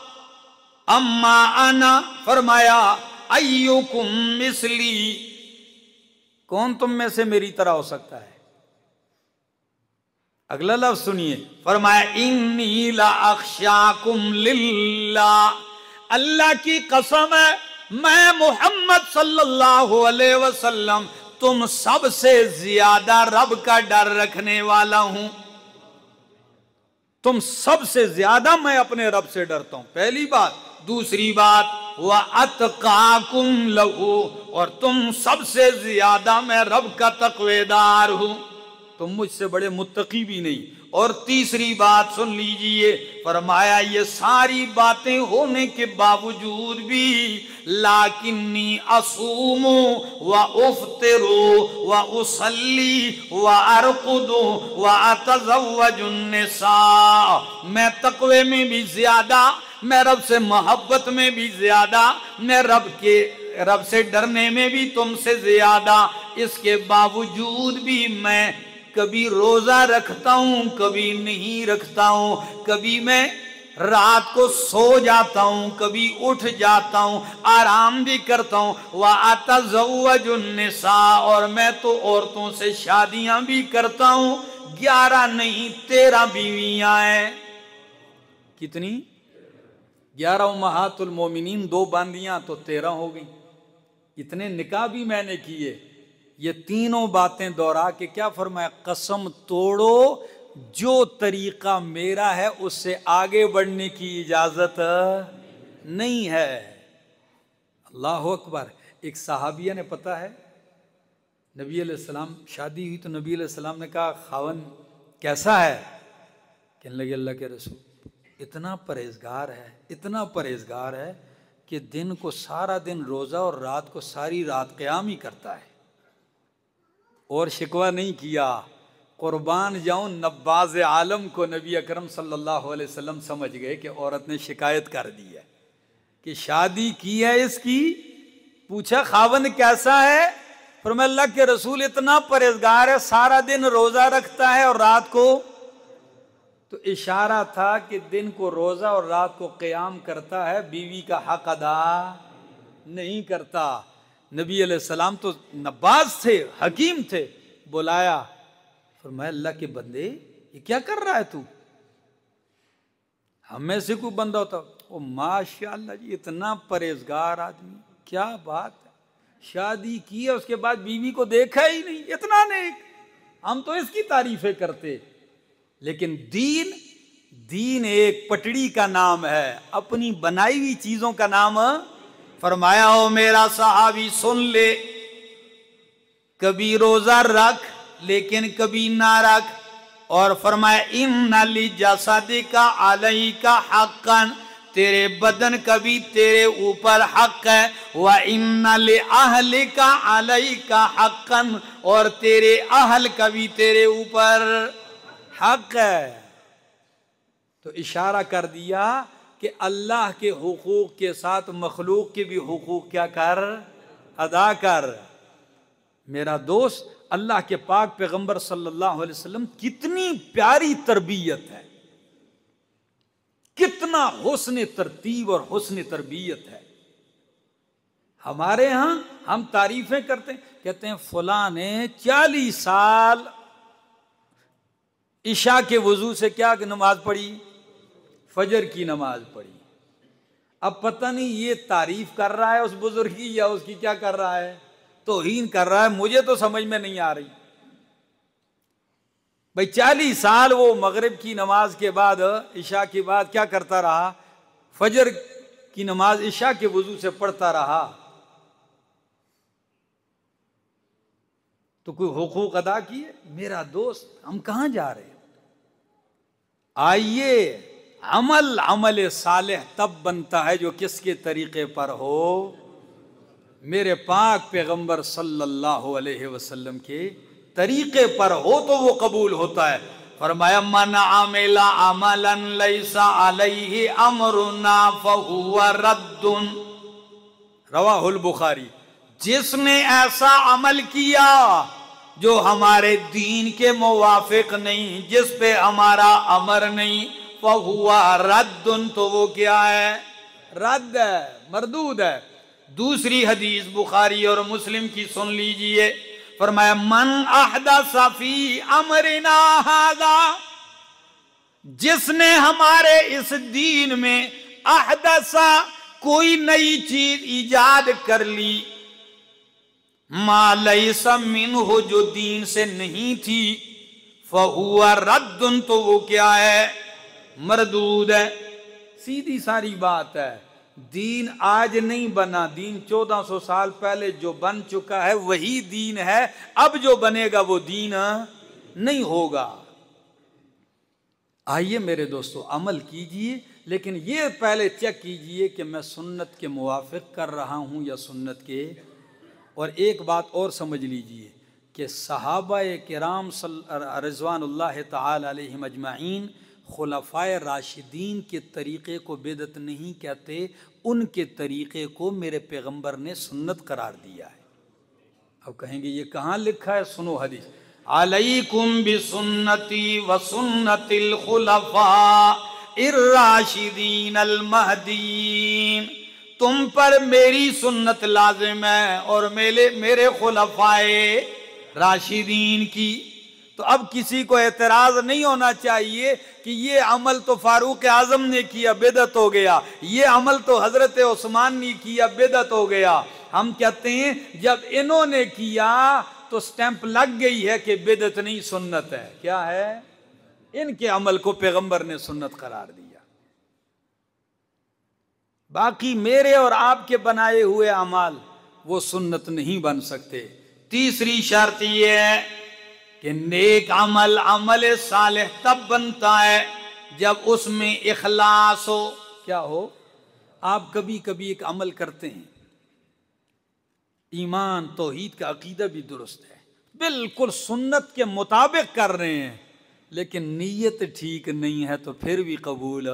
अम्मा आना, फरमाया अय्युकुम मिसली, कौन तुम में से मेरी तरह हो सकता है? अगला लफ्ज सुनिए, फरमाया इन्नी ला अख्शाकुम लिल्लाह, अल्लाह की कसम है मैं मोहम्मद सल्लल्लाहु अलैहि वसल्लम तुम सबसे ज्यादा रब का डर रखने वाला हूं। तुम सबसे ज्यादा मैं अपने रब से डरता हूं, पहली बात। दूसरी बात, व अतकाकुम लहू, और तुम सबसे ज्यादा मैं रब का तकवेदार हूं, तुम मुझसे बड़े मुत्तकी भी नहीं। और तीसरी बात सुन लीजिए, फरमाया ये सारी बातें होने के बावजूद भी लाकिन्नी असूमु व उफ्तिरू व उसल्ली व अरकुदु व अतज़व्वजुन निसा, मैं तकवे में भी ज्यादा, मैं रब से मोहब्बत में भी ज्यादा, मैं रब से डरने में भी तुमसे ज्यादा, इसके बावजूद भी मैं कभी रोजा रखता हूं, कभी नहीं रखता हूं, कभी मैं रात को सो जाता हूं, कभी उठ जाता हूं, आराम भी करता हूं। व अतज़व्वजुन निसा, और मैं तो औरतों से शादियां भी करता हूं, 11 नहीं 13 बीवियां हैं। कितनी? 11 उम्महातुल मोमिनीन, 2 बांदियां तो 13 हो गई। इतने निकाह भी मैंने किए। ये तीनों बातें दोहरा के क्या फरमाया, कसम तोड़ो, जो तरीका मेरा है उससे आगे बढ़ने की इजाजत नहीं है। अल्लाह अकबर। एक सहाबिया ने, पता है, नबी अलैहिस्सलाम शादी हुई तो नबी अलैहिस्सलाम ने कहा खावन कैसा है? कहने लगे अल्लाह के रसूल इतना परहेजगार है, इतना परहेजगार है कि दिन को सारा दिन रोज़ा और रात को सारी रात क़याम ही करता है। और शिकवा नहीं किया। कुर्बान जाऊं, नब्बाज़ आलम को नबी अकरम सल्लल्लाहु अलैहि वसल्लम समझ गए कि औरत ने शिकायत कर दी है कि शादी की है इसकी। पूछा खावन कैसा है? फरमाया अल्लाह के रसूल इतना परहेजगार है, सारा दिन रोजा रखता है और रात को। तो इशारा था कि दिन को रोजा और रात को क़याम करता है, बीवी का हक अदा नहीं करता। नबी अलैहिस्सलाम तो नब्बाज थे, हकीम थे। बुलाया, फरमाया अल्लाह के बंदे ये क्या कर रहा है तू? हमें से कोई बंदा होता, ओ माशाअल्लाह जी इतना परहेजगार आदमी, क्या बात है, शादी की है उसके बाद बीवी को देखा ही नहीं, इतना नेक। हम तो इसकी तारीफें करते। लेकिन दीन एक पटड़ी का नाम है, अपनी बनाई हुई चीजों का नाम। फरमाया हो मेरा सहाबी सुन ले, कभी रोजा रख लेकिन कभी ना रख। और फरमाया इन्ना लिजसदिका अलैका हक्कन, तेरे बदन का भी तेरे ऊपर हक है। व इन्ना लिअहलिका अलैका हक्कन, और तेरे अहल का भी तेरे ऊपर हक है। तो इशारा कर दिया कि अल्लाह के हुकूक के साथ मखलूक के भी हुकूक क्या कर, अदा कर। मेरा दोस्त, अल्लाह के पाक पैगंबर सल्लल्लाहु अलैहि वसल्लम कितनी प्यारी तरबियत है, कितना हुस्न तरतीब और हुस्न तरबियत है। हमारे यहां हम तारीफें करते हैं, कहते हैं फलां ने 40 साल इशा के वजू से क्या नमाज पढ़ी, फजर की नमाज पढ़ी। अब पता नहीं ये तारीफ कर रहा है उस बुजुर्ग की या उसकी क्या कर रहा है, तौहीन कर रहा है, मुझे तो समझ में नहीं आ रही। भाई 40 साल वो मगरिब की नमाज के बाद, इशा के बाद क्या करता रहा, फजर की नमाज इशा के वजू से पढ़ता रहा। तो कोई हुकूक अदा किए? मेरा दोस्त, हम कहां जा रहे हैं? आइए, अमल सालेह तब बनता है जो किसके तरीके पर हो, मेरे पाक पैगंबर सल्लल्लाहु अलैहि वसल्लम के तरीके पर हो तो वो कबूल होता है। फरमाया मन आमिला अमलन लैसा अलैहि अमरुना फहुवा रद्दुन, रवाहुल बुखारी। जिसने ऐसा अमल किया जो हमारे दीन के मुवाफिक नहीं, जिस पे हमारा अमर नहीं, फहुवा रद्दुन, तो वो क्या है, रद्द है, मरदूद है। दूसरी हदीस बुखारी और मुस्लिम की सुन लीजिए। फरमाया मन अहदसा फी अमरिना हादा, जिसने हमारे इस दीन में अहदसा कोई नई चीज इजाद कर ली, मा लैसा मिन्हु, जो दीन से नहीं थी, फहुवा रद्दुन, तो वो क्या है, मरदूद है। सीधी सारी बात है। दीन आज नहीं बना, दीन 1400 साल पहले जो बन चुका है वही दीन है। अब जो बनेगा वो दीन नहीं होगा। आइए मेरे दोस्तों, अमल कीजिए, लेकिन ये पहले चेक कीजिए कि मैं सुन्नत के मुवाफिक कर रहा हूं या सुन्नत के। और एक बात और समझ लीजिए कि सहाबाए किराम रिज़वानुल्लाह ताला अलैहिम अजमाइन खुलफाए राशिदीन के तरीक़े को बिदअत नहीं कहते, उनके तरीक़े को मेरे पैगंबर ने सुन्नत करार दिया है। अब कहेंगे ये कहाँ लिखा है? सुनो हदीस, अलैकुम बिसुन्नती व सुन्नतिल खुलफा इर्राशिदीन अल महदीन, तुम पर मेरी सुन्नत लाजिम है और मेरे खुलफाए राशिदीन की। तो अब किसी को एतराज नहीं होना चाहिए कि ये अमल तो फारूक आजम ने किया, बिदअत हो गया, ये अमल तो हजरत उस्मान ने किया, बिदअत हो गया। हम कहते हैं जब इन्होंने किया तो स्टैंप लग गई है कि बिदअत नहीं, सुन्नत है। क्या है? इनके अमल को पैगंबर ने सुन्नत करार दिया। बाकी मेरे और आपके बनाए हुए अमाल वो सुन्नत नहीं बन सकते। तीसरी शर्त ये है कि नेक अमल, अमल सालेह तब बनता है जब उसमें इखलास हो। क्या हो? आप कभी कभी एक अमल करते हैं, ईमान तौहीद का अकीदा भी दुरुस्त है, बिल्कुल सुन्नत के मुताबिक कर रहे हैं, लेकिन नीयत ठीक नहीं है तो फिर भी कबूल।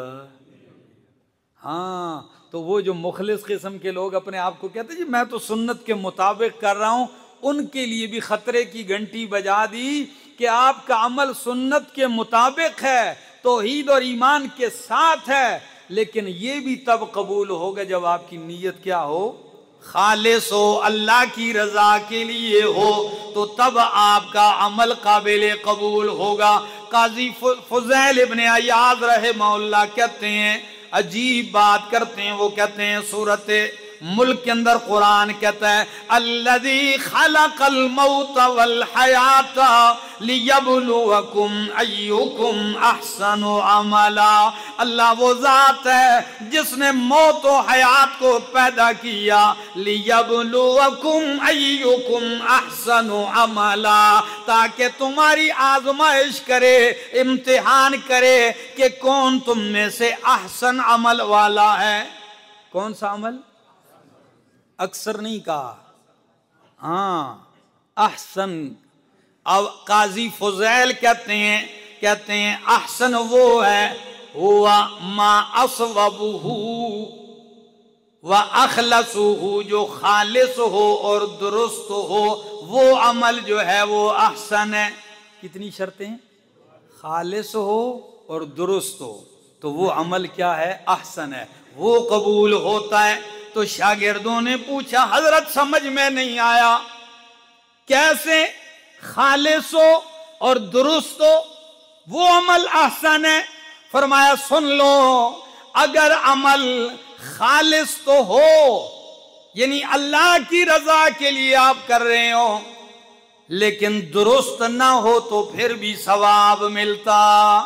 हाँ, तो वो जो मुखलिस किस्म के लोग अपने आप को कहते हैं जी मैं तो सुन्नत के मुताबिक कर रहा हूं, उनके लिए भी खतरे की घंटी बजा दी कि आपका अमल सुन्नत के मुताबिक है, तौहीद और ईमान के साथ है, लेकिन ये भी तब कबूल होगा जब आपकी नीयत क्या हो? खालिस हो, अल्लाह की रजा के लिए हो, तो तब आपका अमल काबिल कबूल होगा। काजी फुज़ैल इब्न अयाज़ रहमहुल्लाह कहते हैं, अजीब बात करते हैं, वो कहते हैं सूरत मुल्क के अंदर कुरान कहता है अल्लज़ी खलक़ल मौत वल हयाता लियब्लुवकुम अय्युकुम अहसनु अमला। अल्लाह वो जात है जिसने मौत और हयात को पैदा किया, लियब्लुवकुम अय्युकुम अहसनु अमला, ताकि तुम्हारी आजमाइश करे, इम्तिहान करे कि कौन तुम में से अहसन अमल वाला है। कौन सा अमल? अक्सर नहीं कहा, हाँ अहसन। अब काजी फुज़ैल कहते हैं अहसन वो है हुआ मा अस्वबुहु व अखलसुहु, जो खालिस हो और दुरुस्त हो, वो अमल जो है वो अहसन है। कितनी शर्तें? खालिस हो और दुरुस्त हो, तो वो अमल क्या है? अहसन है, वो कबूल होता है। तो शागिर्दों ने पूछा हजरत समझ में नहीं आया, कैसे खालिस हो और दुरुस्त हो वो अमल अहसन है? फरमाया सुन लो, अगर अमल खालिस तो हो, यानी अल्लाह की रजा के लिए आप कर रहे हो, लेकिन दुरुस्त ना हो तो फिर भी सवाब मिलता।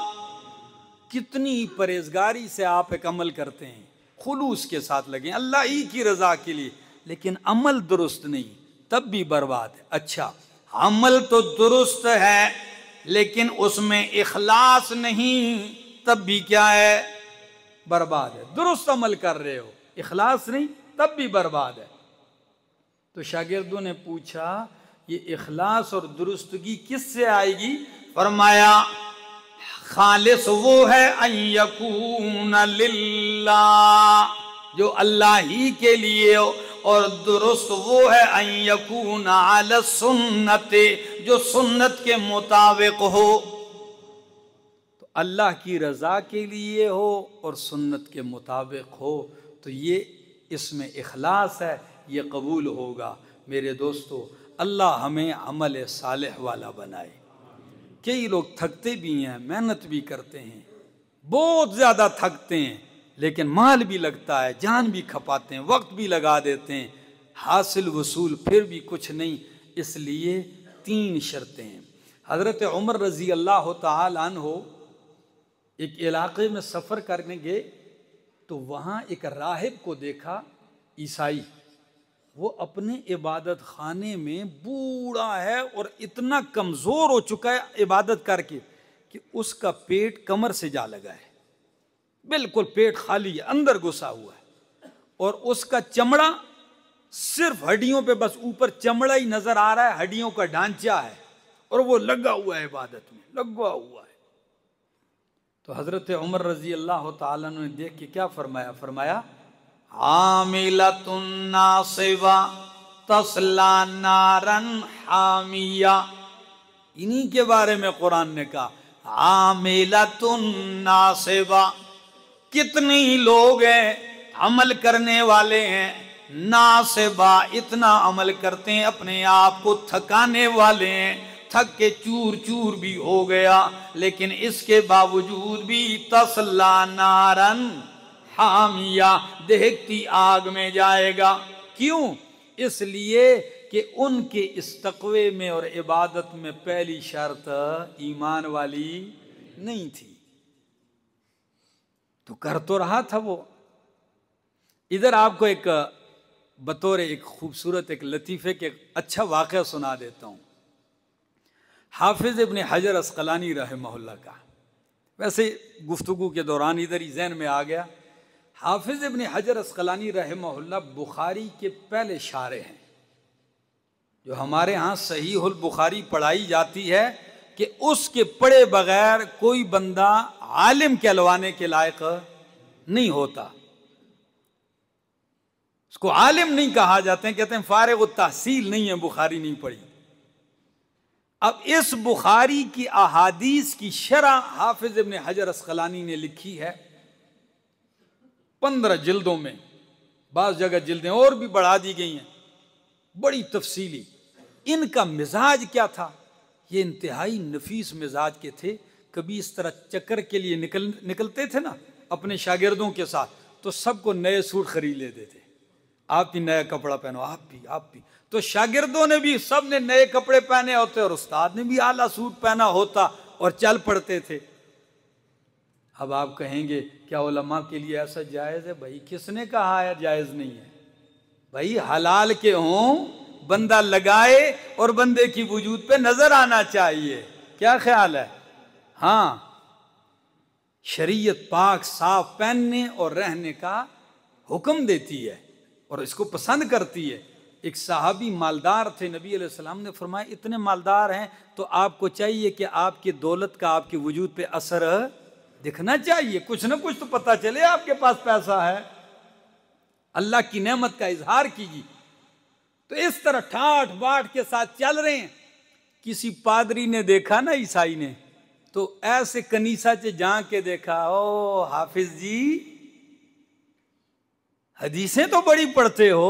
कितनी परहेजगारी से आप एक अमल करते हैं, खुलूस के साथ लगे अल्लाह ही की रजा के लिए, लेकिन अमल दुरुस्त नहीं, तब भी बर्बाद है। अच्छा, अमल तो दुरुस्त है लेकिन उसमें इखलास नहीं, तब भी क्या है? बर्बाद है। दुरुस्त अमल कर रहे हो, इखलास नहीं, तब भी बर्बाद है। तो शागिर्दों ने पूछा ये इखलास और दुरुस्तगी किससे आएगी? फरमाया खालिस वो है अन यकून लिल्लाह, जो अल्लाह ही के लिए हो, और दुरुस्त वो है अन यकून अला सुन्नत, जो सुन्नत के मुताबिक हो। तो अल्लाह की रजा के लिए हो और सुन्नत के मुताबिक हो, तो ये इसमें इखलास है, ये कबूल होगा। मेरे दोस्तों, अल्लाह हमें अमल सालेह वाला बनाए। कई लोग थकते भी हैं, मेहनत भी करते हैं, बहुत ज्यादा थकते हैं, लेकिन माल भी लगता है, जान भी खपाते हैं, वक्त भी लगा देते हैं, हासिल वसूल फिर भी कुछ नहीं। इसलिए 3 शर्तें हैं। हजरत उमर रजी अल्लाह तआला अन्हो एक इलाके में सफ़र करने गए, तो वहाँ एक राहिब को देखा, ईसाई, वो अपने इबादत खाने में बूढ़ा है और इतना कमज़ोर हो चुका है इबादत करके कि उसका पेट कमर से जा लगा है, बिल्कुल पेट खाली है, अंदर घुसा हुआ है, और उसका चमड़ा सिर्फ हड्डियों पे, बस ऊपर चमड़ा ही नजर आ रहा है, हड्डियों का ढांचा है, और वो लगा हुआ है, इबादत में लगा हुआ है। तो हजरत उमर रजी अल्लाह तआला ने देख के क्या फरमाया? फरमाया आमिलतुन नासिबा तस्ला नारन हामिया। इन्हीं के बारे में कुरान ने कहा आमिलतुन नासिबा। कितने ही लोग हैं अमल करने वाले हैं, नासिबा, इतना अमल करते हैं अपने आप को थकाने वाले हैं, थक के चूर चूर भी हो गया, लेकिन इसके बावजूद भी तस्ला नारन हामिया, दहकती आग में जाएगा। क्यों? इसलिए कि उनके इस तकवे में और इबादत में पहली शर्त ईमान वाली नहीं थी। तो कर तो रहा था वो, इधर आपको एक बतौर एक खूबसूरत एक लतीफ़े के अच्छा वाक़या सुना देता हूँ। हाफिज़ इब्न हजर अस्क़लानी रहमहुल्लाह का, वैसे गुफ्तगू के दौरान इधर ही ज़हन में आ गया। हाफिज़ इब्न हजर अस्क़लानी रहमहुल्लाह बुखारी के पहले शारे हैं। जो हमारे यहाँ सहीहुल बुखारी पढ़ाई जाती है कि उसके पढ़े बगैर कोई बंदा आलिम कहलवाने के लायक नहीं होता, उसको आलिम नहीं कहा जाते हैं, कहते हैं फारिग तहसील नहीं है, बुखारी नहीं पढ़ी। अब इस बुखारी की अहादीस की शरह हाफिज इब्न हजर अस्क़लानी ने लिखी है 15 जिल्दों में, बाज़ जगह जिल्दें और भी बढ़ा दी गई हैं, बड़ी तफसीली। इनका मिजाज क्या था? ये इंतहाई नफीस मिजाज के थे। कभी इस तरह चक्कर के लिए निकलते थे ना अपने शागिर्दों के साथ, तो सबको नए सूट खरीद लेते थे। आप भी नया कपड़ा पहनो, आप भी। तो शागिर्दों ने भी, सब ने नए कपड़े पहने होते और उस्ताद ने भी आला सूट पहना होता और चल पड़ते थे। अब आप कहेंगे क्या उलमा के लिए ऐसा जायज़ है? भाई किसने कहा है जायज़ नहीं है? भाई हलाल के हों, बंदा लगाए और बंदे की वजूद पे नजर आना चाहिए। क्या ख्याल है? हाँ, शरीयत पाक साफ पहनने और रहने का हुक्म देती है और इसको पसंद करती है। एक सहाबी मालदार थे, नबी अलैहिस्सलाम ने फरमाया इतने मालदार हैं तो आपको चाहिए कि आपकी दौलत का आपके वजूद पे असर दिखना चाहिए, कुछ ना कुछ तो पता चले आपके पास पैसा है, अल्लाह की नेमत का इजहार कीजिए। तो इस तरह ठाठ बाट के साथ चल रहे हैं। किसी पादरी ने देखा ना, ईसाई ने, तो ऐसे कनीसा से झांक के देखा, ओ हाफिज जी हदीसें तो बड़ी पढ़ते हो,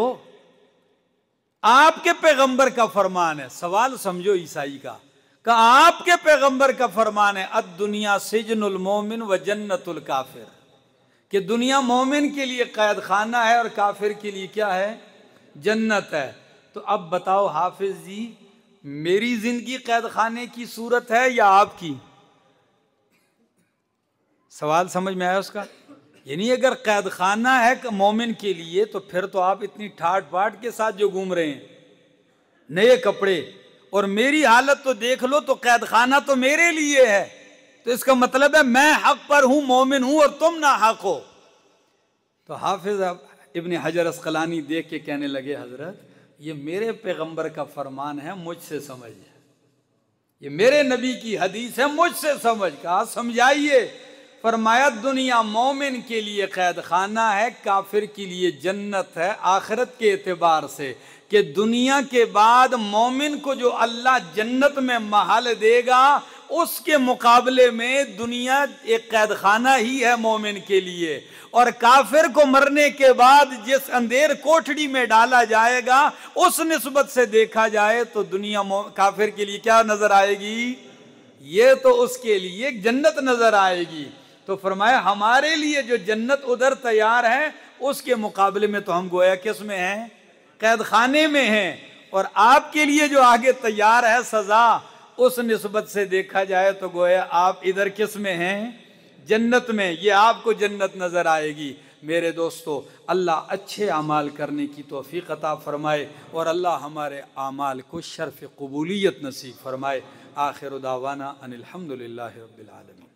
आपके पैगंबर का फरमान है। सवाल समझो ईसाई का आपके पैगंबर का फरमान है अद दुनिया सिजनुल मोमिन व जन्नतुल काफिर, कि दुनिया मोमिन के लिए कैद खाना है और काफिर के लिए क्या है? जन्नत है। तो अब बताओ हाफिज जी, मेरी जिंदगी कैद खाने की सूरत है या आपकी? सवाल समझ में आया उसका? यानी अगर कैद खाना है मोमिन के लिए, तो फिर तो आप इतनी ठाट बाट के साथ जो घूम रहे हैं, नए कपड़े, और मेरी हालत तो देख लो, तो कैद खाना तो मेरे लिए है। तो इसका मतलब है मैं हक पर हूं, मोमिन हूं, और तुम ना हक हो। तो हाफिज इब्न हजर अस्क़लानी देख के कहने लगे, हजरत ये मेरे पैगंबर का फरमान है, मुझसे समझ, ये मेरे नबी की हदीस है, मुझसे समझ। कहा समझाइए। फरमाया दुनिया मोमिन के लिए कैद खाना है, काफिर के लिए जन्नत है, आखिरत के एतबार से, कि दुनिया के बाद मोमिन को जो अल्लाह जन्नत में महल देगा, उसके मुकाबले में दुनिया एक कैद खाना ही है मोमिन के लिए। और काफिर को मरने के बाद जिस अंधेर कोठड़ी में डाला जाएगा, उस निस्बत से देखा जाए तो दुनिया काफिर के लिए क्या नजर आएगी? ये तो उसके लिए जन्नत नजर आएगी। तो फरमाया हमारे लिए जो जन्नत उधर तैयार है, उसके मुकाबले में तो हम गोया किस में हैं? कैद खाने में हैं। और आपके लिए जो आगे तैयार है सजा, उस निस्बत से देखा जाए तो गोया आप इधर किस में हैं? जन्नत में। ये आपको जन्नत नजर आएगी। मेरे दोस्तों, अल्लाह अच्छे अमाल करने की तौफीक अता फरमाए और अल्लाह हमारे अमाल को शर्फ कबूलियत नसीब फरमाए। आखिर दावाना अनिल हम्दुलिल्लाहि रब्बिल आलमीन।